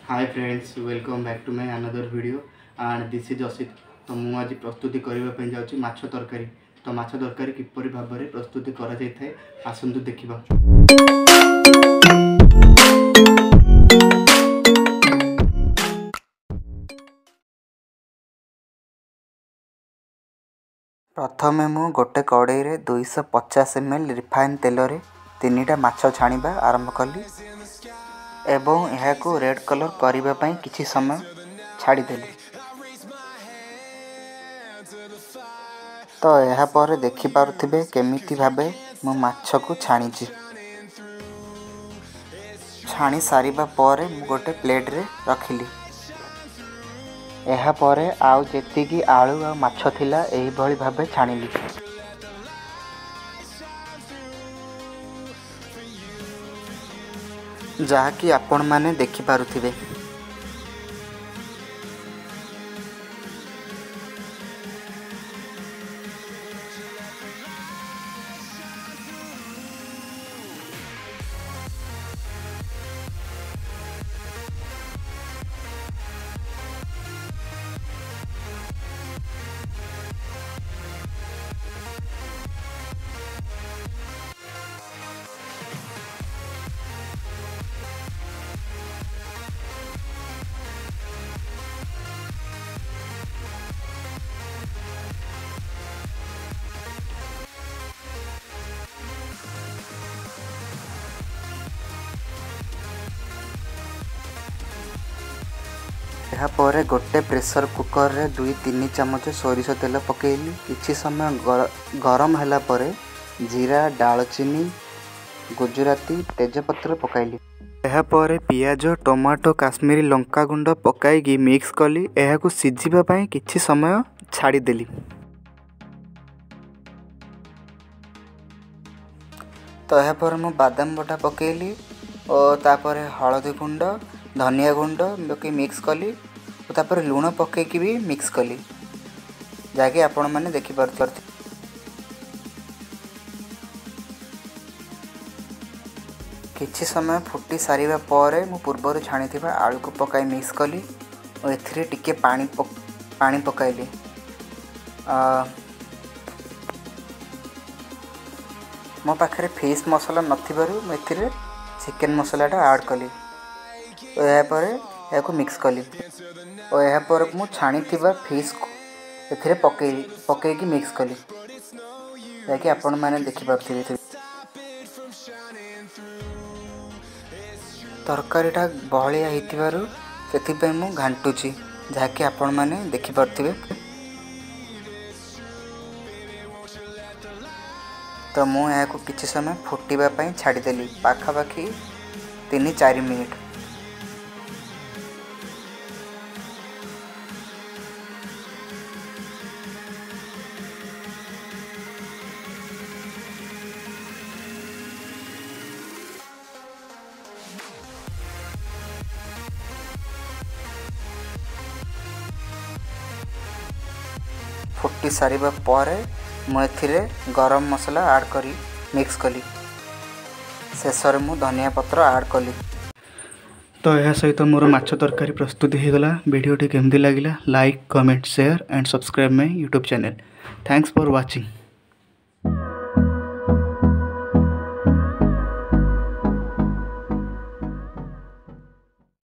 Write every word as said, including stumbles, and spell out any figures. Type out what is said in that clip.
Hi friends, welcome back to my another video and this is Asit. तो मुझे आज प्रस्तुति करने जाऊँगी माछ तरकारी। तो माछ तरकारी किपरि भाव में प्रस्तुति करा जाय थाए आसंतु देखिबा। प्रथमे मु गोटे कड़ाई रे दो सौ पचास एम एल रिफाइन तेल रे तीन टा माछ छाणीबा आरंभ कली एवं यह को रेड कलर करने ପାଇଁ किछि समय छाड़ी देली। तो यह पर देखि पारुथिबे केमिति भाबे मु माछ को छाणी छाणी सारिबा पर मु गोटे प्लेट रे रखिली। यह पर आउ जेतिकी आलू आ माछ थिला एही भली भाबे छाणीली। जहा कि आपण माने देखि पारुथिबे। यह पर गोटे प्रेशर कुकर रे दुई तीन चमच सोरिष तेल पकेली। किछि समय गर, गरम हैला परे जीरा दालचीनी गुजराती तेजपत्र पकाइली। यह पर पियाज टमाटो काश्मीरी लंका गुंड पकाई मिक्स कली। यह को सिझिबा पई किछि समय छाड़ी देली। तो यह पर मु बादाम बटा पकेली और तापर हळदी गुंड धनिया गुंड पके मिक्स कली और तापर लूण पकेकी भी मिक्स कली जाके आपण माने देखि पारथि। किछि समय फुटी सारिबा परे मु पूर्वर छाणीथिबा आलू को पकाई मिक्स कली और एथिरे टिके पानी पक, पानी पकाइली। आ मो पाखरे फिश मसाला नथिबारु मु एथिरे चिकन मसालाटा ऐड कली और यह पर यह को मिक्स कली और यह पर मु छाणी थिबा फिश को एथिरे पके पकेकी मिक्स कली ताकि आपण माने देखि पारथिबे। तरकारीटा बहलिया हिथिबारु सेथि पे मु घांटुची जाके आपण माने देखि पारथिबे। तो मु यह को किछि समय फुटीबा पई छाड़ी देली पाखा पाखी तीन चार मिनिट। फुटी सारिबा परे मु एथिरे गरम मसला ऐड करी मिक्स कली। शेष रे मु धनिया पत्र ऐड कली। तो यह सहित मोर माछ तरकारी प्रस्तुति हो गला। वीडियो टी केमती लागिला like comment share and subscribe my YouTube channel. Thanks for watching.